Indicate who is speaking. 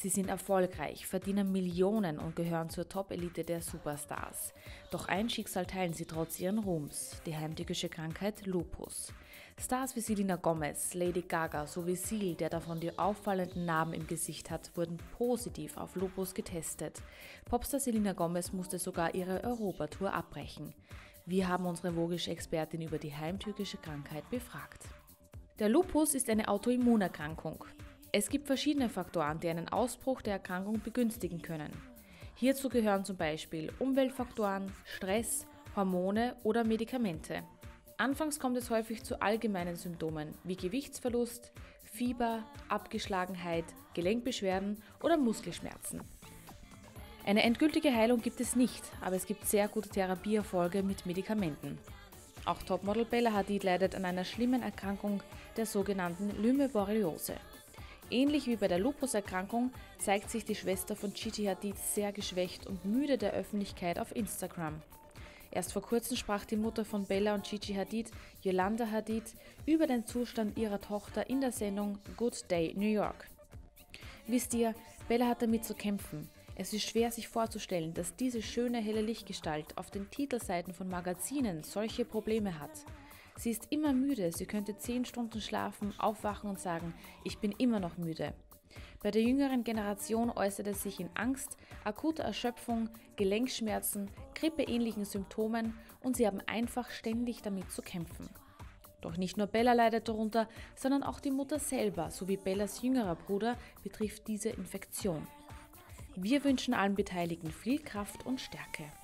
Speaker 1: Sie sind erfolgreich, verdienen Millionen und gehören zur Top-Elite der Superstars. Doch ein Schicksal teilen sie trotz ihren Ruhms, die heimtückische Krankheit Lupus. Stars wie Selena Gomez, Lady Gaga sowie Seal, der davon die auffallenden Narben im Gesicht hat, wurden positiv auf Lupus getestet. Popstar Selena Gomez musste sogar ihre Europatour abbrechen. Wir haben unsere vogische Expertin über die heimtückische Krankheit befragt. Der Lupus ist eine Autoimmunerkrankung. Es gibt verschiedene Faktoren, die einen Ausbruch der Erkrankung begünstigen können. Hierzu gehören zum Beispiel Umweltfaktoren, Stress, Hormone oder Medikamente. Anfangs kommt es häufig zu allgemeinen Symptomen wie Gewichtsverlust, Fieber, Abgeschlagenheit, Gelenkbeschwerden oder Muskelschmerzen. Eine endgültige Heilung gibt es nicht, aber es gibt sehr gute Therapieerfolge mit Medikamenten. Auch Topmodel Bella Hadid leidet an einer schlimmen Erkrankung, der sogenannten Lyme-Borreliose. Ähnlich wie bei der Lupus-Erkrankung zeigt sich die Schwester von Gigi Hadid sehr geschwächt und müde der Öffentlichkeit auf Instagram. Erst vor kurzem sprach die Mutter von Bella und Gigi Hadid, Yolanda Hadid, über den Zustand ihrer Tochter in der Sendung Good Day New York. Wisst ihr, Bella hat damit zu kämpfen. Es ist schwer sich vorzustellen, dass diese schöne helle Lichtgestalt auf den Titelseiten von Magazinen solche Probleme hat. Sie ist immer müde, sie könnte 10 Stunden schlafen, aufwachen und sagen, ich bin immer noch müde. Bei der jüngeren Generation äußert es sich in Angst, akuter Erschöpfung, Gelenkschmerzen, grippeähnlichen Symptomen und sie haben einfach ständig damit zu kämpfen. Doch nicht nur Bella leidet darunter, sondern auch die Mutter selber sowie Bellas jüngerer Bruder betrifft diese Infektion. Wir wünschen allen Beteiligten viel Kraft und Stärke.